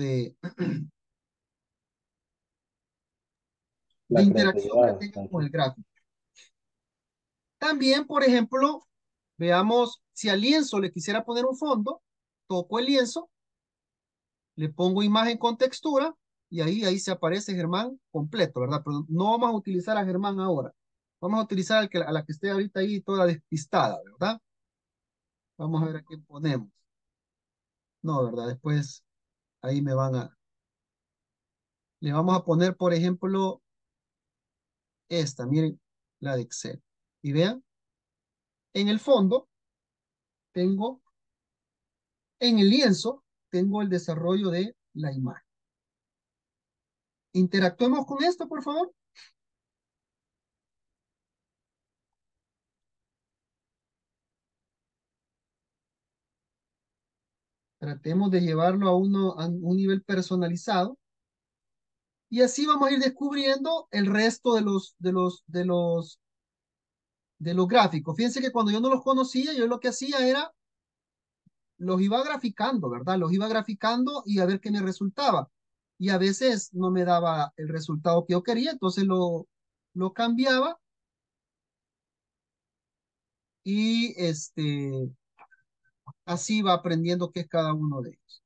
de La interacción que creatividad. tengan con el gráfico. También, por ejemplo, veamos si al lienzo le quisiera poner un fondo, toco el lienzo, le pongo imagen con textura y ahí se aparece Germán completo, ¿verdad? Pero no vamos a utilizar a Germán ahora. Vamos a utilizar a la que esté ahorita ahí toda despistada, ¿verdad? Vamos a ver a qué ponemos. No, ¿verdad? Después ahí le vamos a poner, por ejemplo, esta, miren, la de Excel. Y vean, en el fondo tengo, en el lienzo, tengo el desarrollo de la imagen. Interactuemos con esto, por favor. Tratemos de llevarlo a un nivel personalizado. Y así vamos a ir descubriendo el resto de los gráficos. Fíjense que cuando yo no los conocía, yo lo que hacía era, los iba graficando, ¿verdad? Los iba graficando y a ver qué me resultaba. y a veces no me daba el resultado que yo quería, entonces lo cambiaba y así va aprendiendo qué es cada uno de ellos.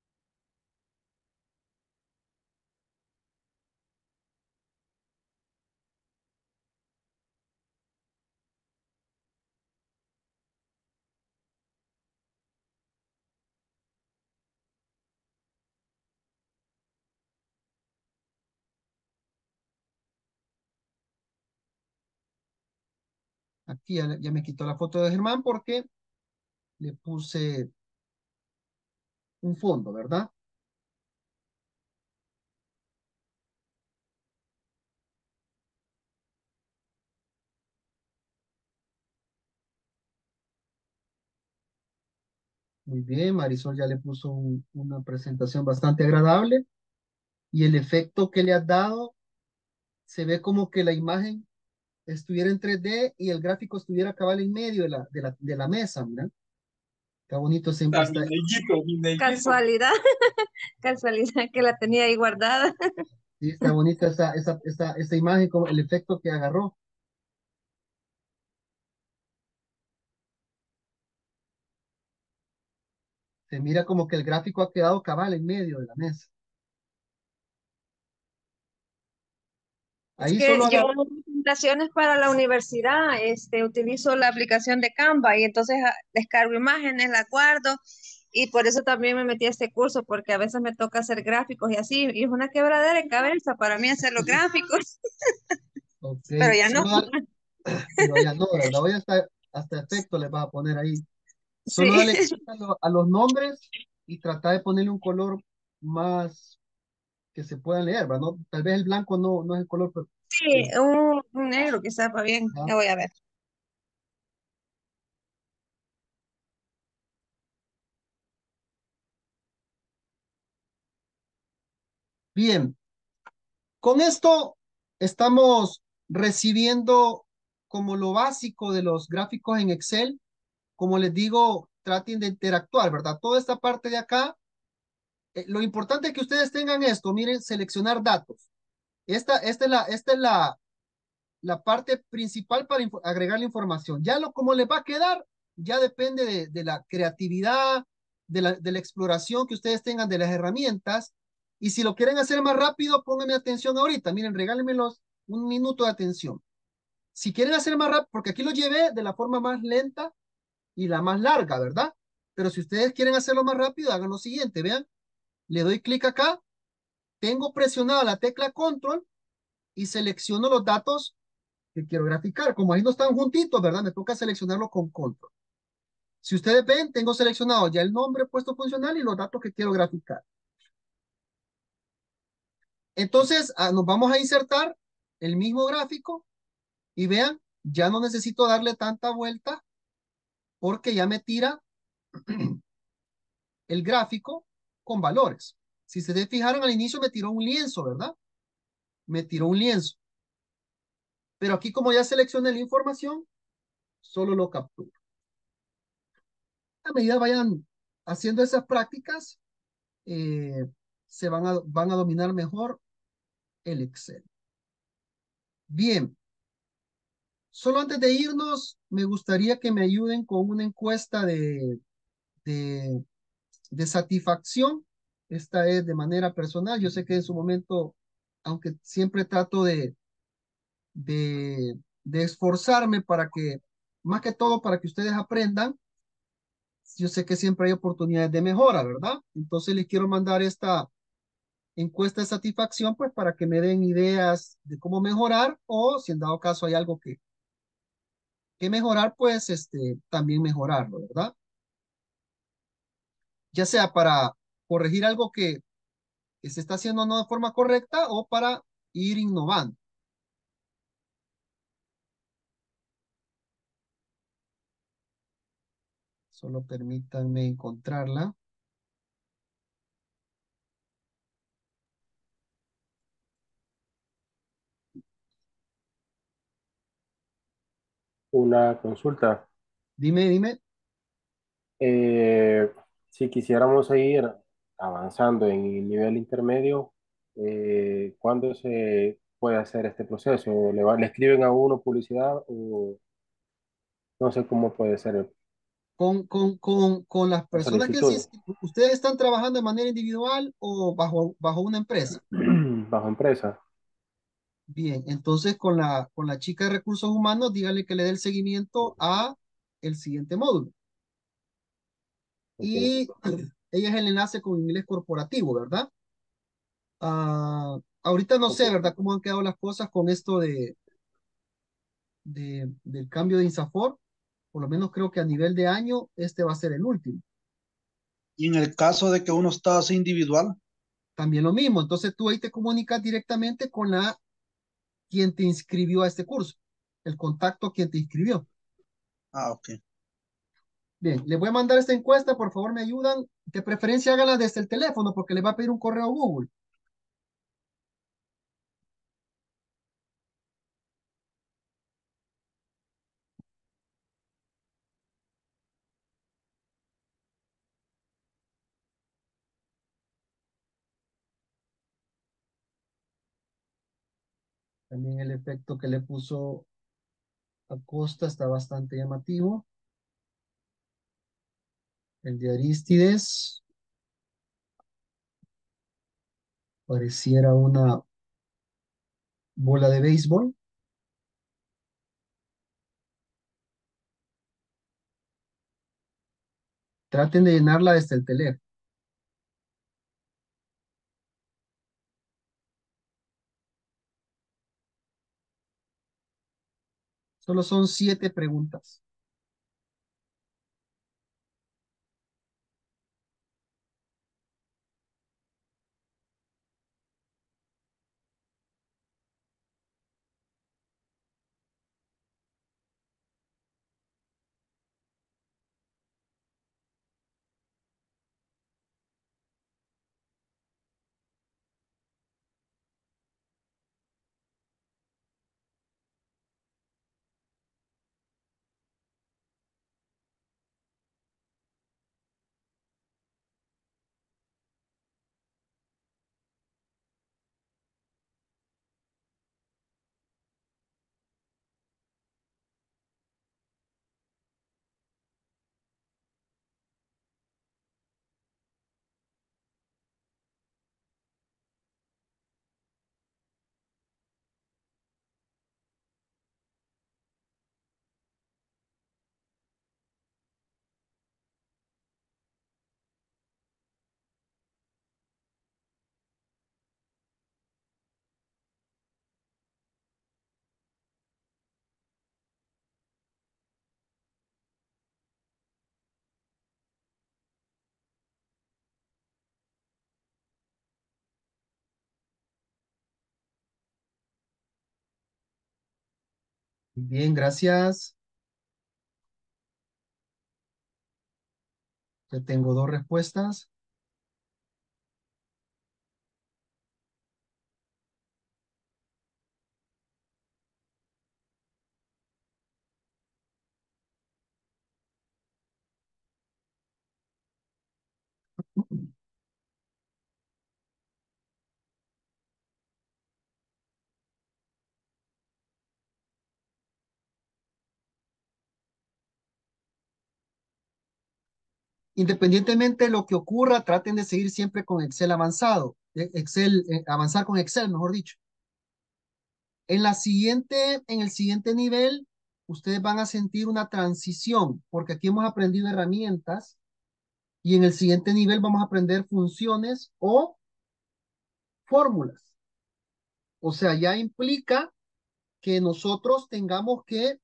Aquí ya me quitó la foto de Germán porque le puse un fondo, ¿verdad? Muy bien, Marisol ya le puso una presentación bastante agradable y el efecto que le has dado se ve como que la imagen estuviera en 3D y el gráfico estuviera cabal en medio de la mesa, ¿verdad? Está bonito Ah, mi neguito, mi neguito. Casualidad, casualidad que la tenía ahí guardada. sí, está bonita esa imagen, como el efecto que agarró. Se mira como que el gráfico ha quedado cabal en medio de la mesa. Es Ahí que solo yo haga, hago presentaciones para la universidad, utilizo la aplicación de Canva y entonces descargo imágenes, las guardo y por eso también me metí a este curso porque a veces me toca hacer gráficos y así y es una quebradera de cabeza para mí hacer los gráficos, ok, pero ya no. pero ya no, ¿verdad? Hoy hasta efecto les vas a poner ahí. Solo Sí, dale clic a los nombres y trata de ponerle un color más que se pueda leer, ¿verdad? No, tal vez el blanco no es el color, pero, sí, un negro quizás va bien, ¿verdad? ya voy a ver. Bien, con esto estamos recibiendo como lo básico de los gráficos en Excel. Como les digo, traten de interactuar, ¿verdad? Toda esta parte de acá, lo importante es que ustedes tengan esto, miren, seleccionar datos. Esta es la parte principal para agregar la información. Ya cómo les va a quedar, ya depende de la creatividad, de la exploración que ustedes tengan de las herramientas. Y si lo quieren hacer más rápido, pónganme atención ahorita. Miren, regálenmelos un minuto de atención. Si quieren hacer más rápido, porque aquí lo llevé de la forma más lenta y la más larga, ¿verdad? Pero si ustedes quieren hacerlo más rápido, hagan lo siguiente, vean, le doy clic acá, tengo presionada la tecla control y selecciono los datos que quiero graficar. Como ahí no están juntitos, ¿verdad? Me toca seleccionarlo con control. Si ustedes ven, tengo seleccionado ya el nombre puesto funcional y los datos que quiero graficar. Entonces, nos vamos a insertar el mismo gráfico y vean, ya no necesito darle tanta vuelta porque ya me tira el gráfico con valores. Si se fijaron al inicio me tiró un lienzo, ¿verdad? Me tiró un lienzo. Pero aquí como ya seleccioné la información, solo lo capturo. A medida vayan haciendo esas prácticas, eh, van a dominar mejor el Excel. Bien, solo antes de irnos, me gustaría que me ayuden con una encuesta de, de satisfacción. Esta es de manera personal. Yo sé que en su momento, aunque siempre trato de esforzarme para que, más que todo para que ustedes aprendan, yo sé que siempre hay oportunidades de mejora, ¿verdad? Entonces les quiero mandar esta encuesta de satisfacción, pues para que me den ideas de cómo mejorar o si en dado caso hay algo que mejorar, pues también mejorarlo, ¿verdad? Ya sea para corregir algo que se está haciendo no de forma correcta o para ir innovando. Solo permítanme encontrarla. Una consulta. Dime, dime. Eh, si quisiéramos seguir avanzando en el nivel intermedio, ¿Cuándo se puede hacer este proceso? ¿Le escriben a uno publicidad o no sé cómo puede ser Con las la personas que sí, solicitud? ¿ustedes están trabajando de manera individual o bajo una empresa? Bajo empresa. Bien, entonces con la chica de recursos humanos, dígale que le dé el seguimiento a el siguiente módulo. Ok. Y ella es el enlace con inglés corporativo, ¿verdad? Ahorita no Ok. sé, ¿verdad? Cómo han quedado las cosas con esto del cambio de INSAFOR. Por lo menos creo que a nivel de año, este va a ser el último. Y en el caso de que uno está así individual, También lo mismo. Entonces tú ahí te comunicas directamente con quien te inscribió a este curso, el contacto quien te inscribió. ok. Bien, les voy a mandar esta encuesta, por favor me ayudan. De preferencia háganla desde el teléfono porque les va a pedir un correo a Google. También el efecto que le puso Acosta está bastante llamativo. El de Arístides pareciera una bola de béisbol. Traten de llenarla desde el teléfono. Solo son 7 preguntas. Bien, gracias. Ya tengo 2 respuestas. Independientemente de lo que ocurra, traten de seguir siempre con Excel avanzado. Avanzar con Excel, mejor dicho. En el siguiente nivel, ustedes van a sentir una transición, porque aquí hemos aprendido herramientas y en el siguiente nivel vamos a aprender funciones o fórmulas. O sea, ya implica que nosotros tengamos que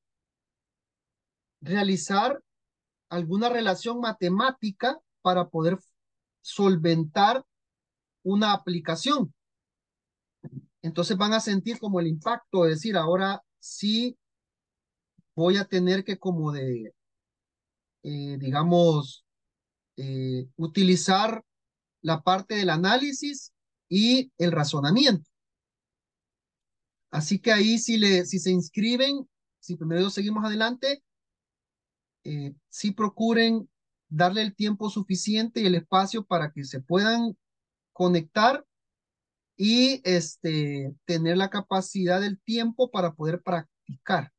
realizar alguna relación matemática para poder solventar una aplicación. Entonces van a sentir como el impacto de decir, ahora sí voy a tener que como digamos, utilizar la parte del análisis y el razonamiento. Así que ahí si se inscriben, si primero seguimos adelante, sí procuren darle el tiempo suficiente y el espacio para que se puedan conectar y tener la capacidad del tiempo para poder practicar.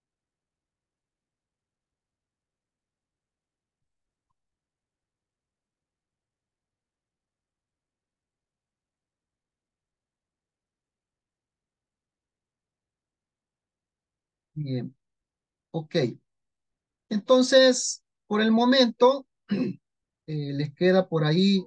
Bien, ok. Entonces, por el momento, les queda por ahí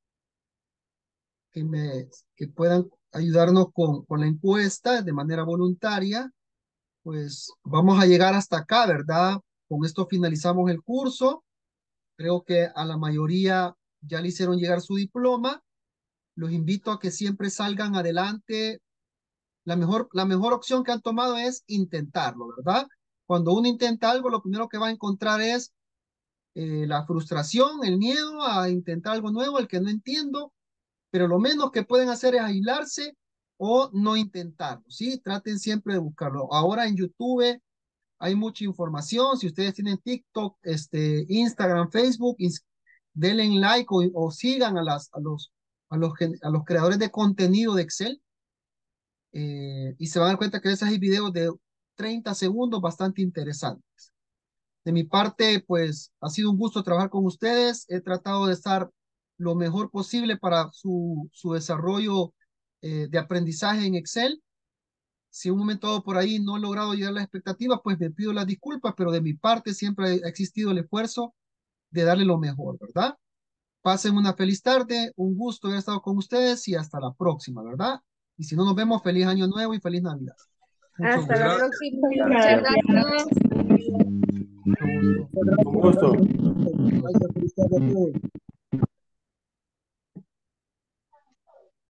que puedan ayudarnos con la encuesta de manera voluntaria. Pues vamos a llegar hasta acá, ¿verdad? Con esto finalizamos el curso. Creo que a la mayoría ya le hicieron llegar su diploma. Los invito a que siempre salgan adelante. La mejor opción que han tomado es intentarlo, ¿verdad? Cuando uno intenta algo, lo primero que va a encontrar es la frustración, el miedo a intentar algo nuevo, el que no entiendo, pero lo menos que pueden hacer es aislarse o no intentarlo, ¿sí? Traten siempre de buscarlo. Ahora en YouTube hay mucha información. Si ustedes tienen TikTok, Instagram, Facebook, denle like o sigan a los creadores de contenido de Excel, y se van a dar cuenta que a veces hay videos de 30 segundos bastante interesantes. De mi parte, pues ha sido un gusto trabajar con ustedes. He tratado de estar lo mejor posible para su desarrollo de aprendizaje en Excel. Si en un momento dado por ahí no he logrado llegar a las expectativas, pues me pido las disculpas, pero de mi parte siempre ha existido el esfuerzo de darle lo mejor, ¿verdad? Pasen una feliz tarde, un gusto haber estado con ustedes y hasta la próxima, ¿verdad? Y si no nos vemos, feliz año nuevo y feliz Navidad. Mucho Hasta la gusto. Gracias. próxima. Muchas Gracias. gracias. Mucho gusto. Un gusto. Gracias, feliz tarde a todos.